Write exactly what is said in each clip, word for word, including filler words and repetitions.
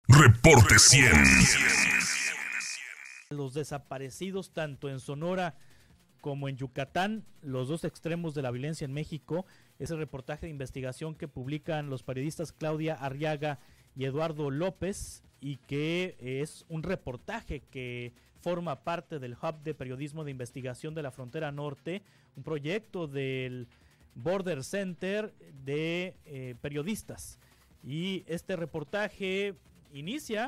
Reporte cien. Los desaparecidos tanto en Sonora como en Yucatán, los dos extremos de la violencia en México. Es el reportaje de investigación que publican los periodistas Claudia Arriaga y Eduardo López, y que es un reportaje que forma parte del Hub de Periodismo de Investigación de la Frontera Norte, un proyecto del Border Center de eh, periodistas. Y este reportaje inicia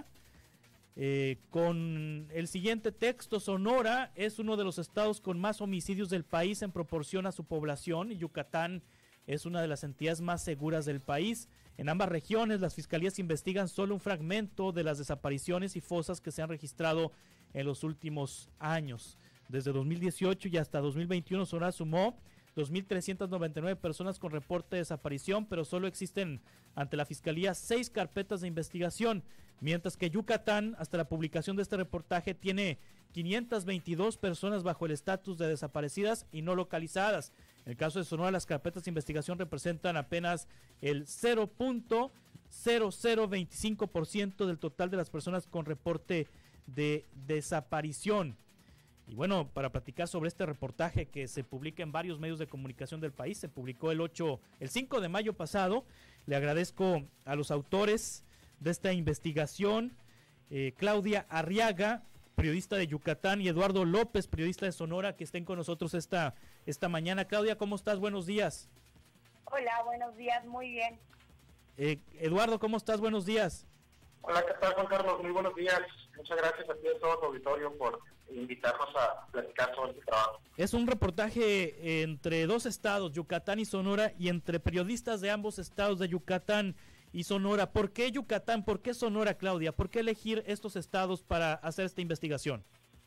eh, con el siguiente texto: Sonora es uno de los estados con más homicidios del país en proporción a su población, y Yucatán es una de las entidades más seguras del país. En ambas regiones, las fiscalías investigan solo un fragmento de las desapariciones y fosas que se han registrado en los últimos años. Desde dos mil dieciocho y hasta dos mil veintiuno, Sonora sumó dos mil trescientas noventa y nueve personas con reporte de desaparición, pero solo existen ante la Fiscalía seis carpetas de investigación, mientras que Yucatán, hasta la publicación de este reportaje, tiene quinientas veintidós personas bajo el estatus de desaparecidas y no localizadas. En el caso de Sonora, las carpetas de investigación representan apenas el cero punto cero cero veinticinco por ciento del total de las personas con reporte de desaparición. Y bueno, para platicar sobre este reportaje que se publica en varios medios de comunicación del país, se publicó el ocho, el cinco de mayo pasado. Le agradezco a los autores de esta investigación, eh, Claudia Arriaga, periodista de Yucatán, y Eduardo López, periodista de Sonora, que estén con nosotros esta, esta mañana. Claudia, ¿cómo estás? Buenos días. Hola, buenos días, muy bien. Eh, Eduardo, ¿cómo estás? Buenos días. Hola, ¿qué tal, Juan Carlos? Muy buenos días. Muchas gracias a ti y a todo tu auditorio por invitarnos a platicar sobre este trabajo. Es un reportaje entre dos estados, Yucatán y Sonora, y entre periodistas de ambos estados, de Yucatán y Sonora. ¿Por qué Yucatán? ¿Por qué Sonora, Claudia? ¿Por qué elegir estos estados para hacer esta investigación?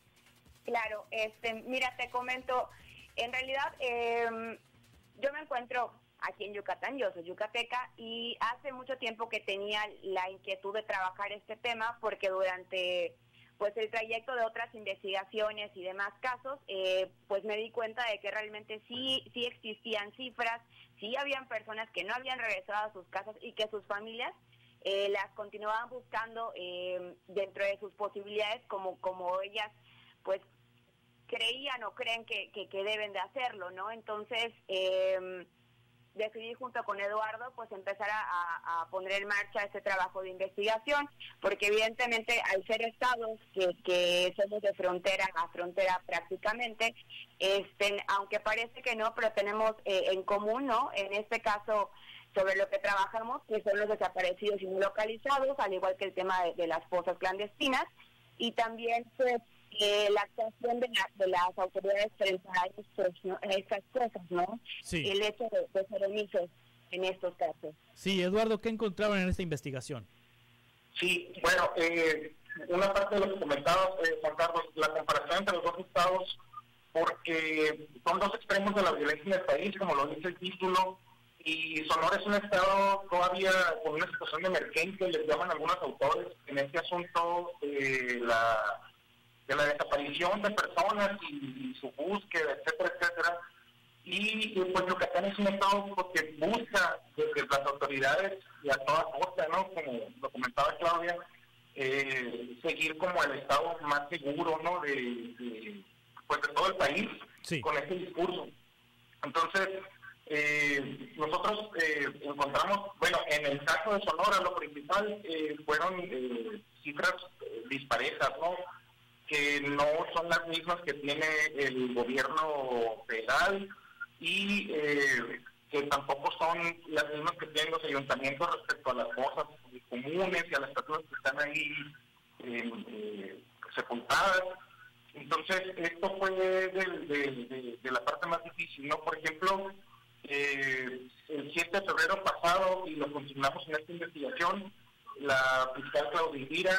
Claro, este, mira, te comento, en realidad eh, yo me encuentro aquí en Yucatán, yo soy yucateca, y hace mucho tiempo que tenía la inquietud de trabajar este tema, porque durante pues el trayecto de otras investigaciones y demás casos, eh, pues me di cuenta de que realmente sí, sí existían cifras, sí habían personas que no habían regresado a sus casas y que sus familias eh, las continuaban buscando eh, dentro de sus posibilidades, como, como ellas pues creían o creen que, que, que deben de hacerlo, ¿no? Entonces, eh, decidí junto con Eduardo pues empezar a, a poner en marcha este trabajo de investigación, porque evidentemente al ser estados que, que somos de frontera a frontera prácticamente, este, aunque parece que no, pero tenemos eh, en común, ¿no? En este caso, sobre lo que trabajamos, que son los desaparecidos y no localizados, al igual que el tema de, de las fosas clandestinas, y también pues Eh, la actuación de, la, de las autoridades frente a estos, ¿no? estas cosas, ¿no? Sí. El hecho de, de ser omisos en estos casos. Sí, Eduardo, ¿qué encontraron en esta investigación? Sí, bueno, eh, una parte de lo que comentabas, eh, Juan Carlos, la comparación entre los dos estados, porque son dos extremos de la violencia en el país, como lo dice el título, y Sonora es un estado todavía con una situación de emergencia, les llaman algunos autores, en este asunto eh, la... de la desaparición de personas y, y su búsqueda, etcétera, etcétera. Y pues Yucatán es un estado que busca desde las autoridades y a toda costa, ¿no? Como lo comentaba Claudia, eh, seguir como el estado más seguro, ¿no? De, de, pues de todo el país, sí, con este discurso. Entonces, eh, nosotros eh, encontramos, bueno, en el caso de Sonora, lo principal eh, fueron eh, cifras eh, disparejas, ¿no? Que no son las mismas que tiene el gobierno federal y eh, que tampoco son las mismas que tienen los ayuntamientos respecto a las fosas comunes y a las personas que están ahí eh, eh, sepultadas. Entonces, esto fue de, de, de, de la parte más difícil, ¿no? Por ejemplo, eh, el siete de febrero pasado, y lo continuamos en esta investigación, la fiscal Claudia Indira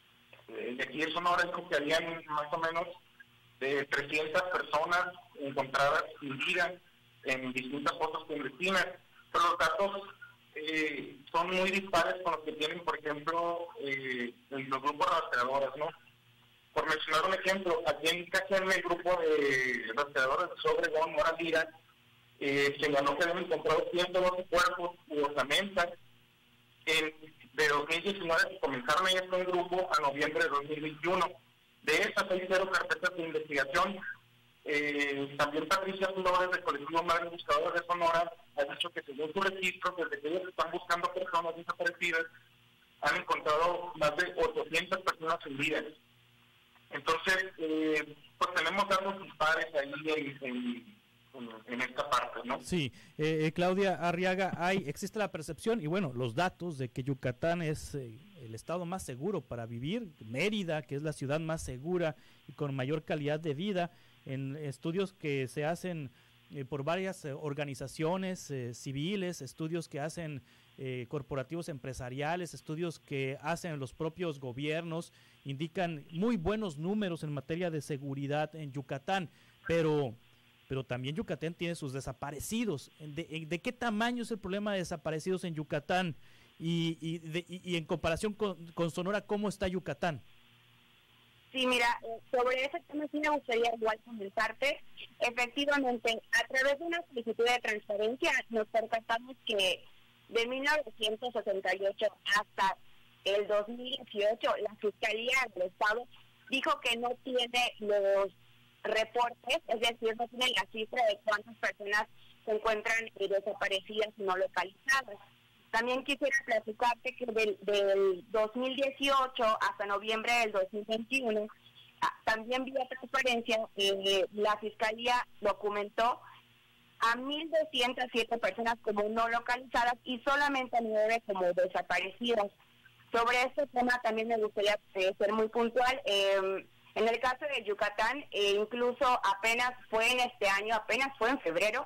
de aquí de Sonora dijo que habían más o menos de trescientas personas encontradas sin vida en distintas fosas clandestinas, pero los datos eh, son muy dispares con los que tienen, por ejemplo, eh, los grupos rastreadores, ¿no? Por mencionar un ejemplo, aquí en Cajeme, el grupo de rastreadores de Obregón, Mora Lira, eh, señaló que habían encontrado ciento doce cuerpos u osamentas en de dos mil diecinueve que comenzaron ahí en grupo a noviembre de dos mil veintiuno. De esas hay cero carpetas de investigación. Eh, también Patricia Flores, del colectivo Madres Buscadoras de Sonora, ha dicho que según su registro, desde que ellos están buscando personas desaparecidas, han encontrado más de ochocientas personas sin vida. Entonces, eh, pues tenemos datos dispares ahí en, en en esta parte, ¿no? Sí, eh, Claudia Arriaga, hay existe la percepción y bueno, los datos de que Yucatán es eh, el estado más seguro para vivir, Mérida, que es la ciudad más segura y con mayor calidad de vida, en estudios que se hacen eh, por varias eh, organizaciones eh, civiles, estudios que hacen eh, corporativos empresariales, estudios que hacen los propios gobiernos, indican muy buenos números en materia de seguridad en Yucatán, pero... pero también Yucatán tiene sus desaparecidos. ¿De, de qué tamaño es el problema de desaparecidos en Yucatán? Y, y, de, y, y en comparación con, con Sonora, ¿cómo está Yucatán? Sí, mira, sobre ese tema sí me gustaría igual comentarte. Efectivamente, a través de una solicitud de transparencia nos percatamos que de mil novecientos setenta y ocho hasta el dos mil dieciocho, la Fiscalía del Estado dijo que no tiene los reportes, es decir, no tienen la cifra de cuántas personas se encuentran eh, desaparecidas y no localizadas. También quisiera platicarte que del, del dos mil dieciocho hasta noviembre del dos mil veintiuno, ah, también vía transparencia, eh, la Fiscalía documentó a mil doscientas siete personas como no localizadas y solamente a nueve como desaparecidas. Sobre este tema también me gustaría eh, ser muy puntual. Eh, En el caso de Yucatán, eh, incluso apenas fue en este año, apenas fue en febrero,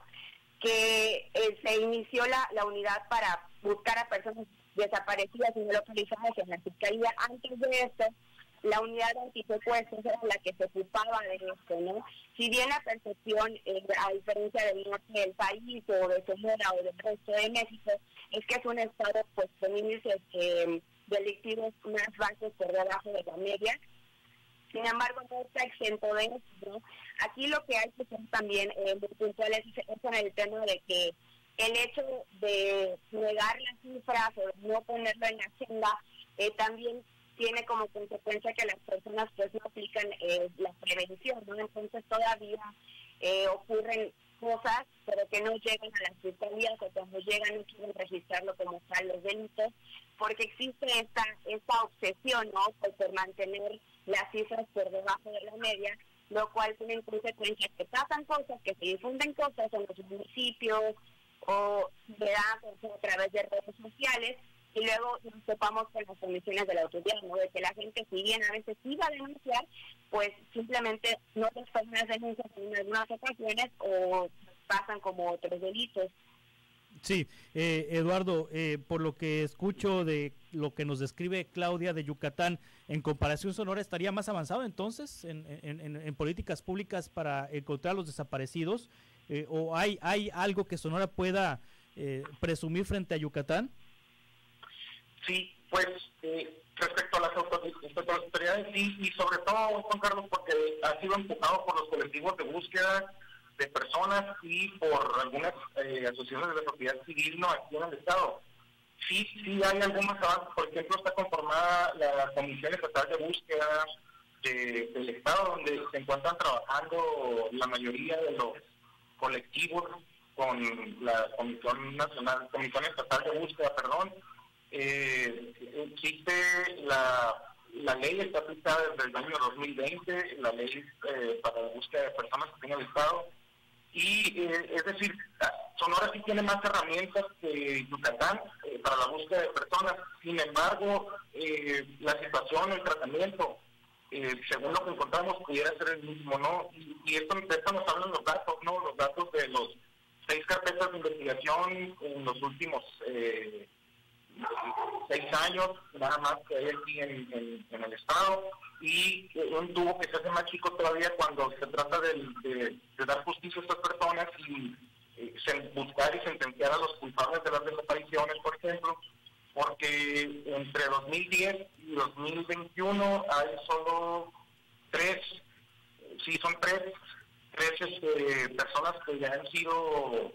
que eh, se inició la, la unidad para buscar a personas desaparecidas y no localizadas en la Fiscalía. Antes de esto, la unidad de antisecuestros era la que se ocupaba de esto, ¿no? Si bien la percepción, eh, a diferencia del norte del país o de Sonora o del resto de México, es que es un estado pues con índices eh, delictivos más bajos por debajo de la media. Sin embargo, no está exento de eso, ¿no? Aquí lo que hay que ser también eh, muy puntuales es, es con el tema de que el hecho de negar las cifras o de no ponerlo en la agenda eh, también tiene como consecuencia que las personas pues no aplican eh, la prevención, ¿no? Entonces todavía eh, ocurren cosas, pero que no llegan a las fiscalías o cuando llegan no quieren registrarlo como tal los delitos, porque existe esta esta obsesión, ¿no? Por, por mantener las cifras por debajo de la media, lo cual tiene consecuencias que pasan cosas, que se difunden cosas en los municipios o se dan a través de redes sociales y luego nos topamos con las comisiones de la autoridad, ¿no? De que la gente, si bien a veces iba a denunciar, pues simplemente no responden las denuncias en algunas ocasiones o pasan como otros delitos. Sí, eh, Eduardo, eh, por lo que escucho de lo que nos describe Claudia de Yucatán, en comparación Sonora, ¿estaría más avanzado entonces en, en, en, en políticas públicas para encontrar a los desaparecidos? Eh, ¿O hay, hay algo que Sonora pueda eh, presumir frente a Yucatán? Sí, pues eh, respecto a las autoridades, sí, y sobre todo, Juan Carlos, porque ha sido empujado por los colectivos de búsqueda de personas y por algunas eh, asociaciones de la sociedad civil no aquí en el Estado. Sí, sí hay algunos avances, por ejemplo, está conformada la Comisión Estatal de Búsqueda de, del Estado, donde se encuentran trabajando la mayoría de los colectivos con la Comisión Nacional, Comisión Estatal de Búsqueda, perdón. Eh, existe la, la ley está aplicada desde el año dos mil veinte, la ley eh, para la búsqueda de personas que tiene el Estado. Y eh, es decir, Sonora sí tiene más herramientas que Yucatán eh, para la búsqueda de personas. Sin embargo, eh, la situación, el tratamiento, eh, según lo que encontramos, pudiera ser el mismo, ¿no? Y, y esto, de esto nos hablan los datos, ¿no? Los datos de los seis carpetas de investigación en los últimos eh, seis años, nada más que hay aquí en, en, en el Estado, y un tubo que se hace más chico todavía cuando se trata de, de, de dar justicia a estas personas y eh, buscar y sentenciar a los culpables de las desapariciones, por ejemplo, porque entre dos mil diez y dos mil veintiuno hay solo tres, sí son tres, tres este, personas que ya han sido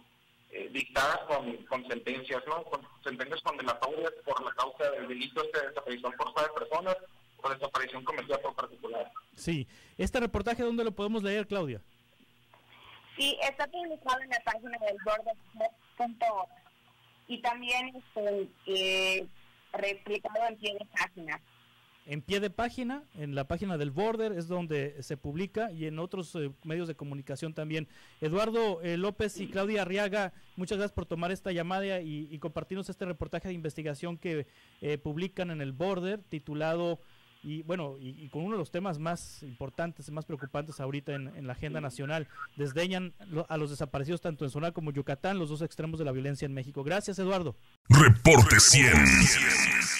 eh, dictadas con, con sentencias, ¿no? Con sentencias condenatorias por la causa del delito de desaparición forzada de personas o desaparición cometida por particulares. Sí. ¿Este reportaje dónde lo podemos leer, Claudia? Sí, está publicado en la página del border punto org y también este, eh, replicado en pie de página. En pie de página, en la página del Border es donde se publica y en otros eh, medios de comunicación también. Eduardo eh, López y Claudia Arriaga, muchas gracias por tomar esta llamada y, y compartirnos este reportaje de investigación que eh, publican en el Border, titulado, y bueno, y, y con uno de los temas más importantes, más preocupantes ahorita en, en la agenda nacional. Desdeñan lo, a los desaparecidos tanto en Sonora como Yucatán, los dos extremos de la violencia en México. Gracias, Eduardo. Reporte cien.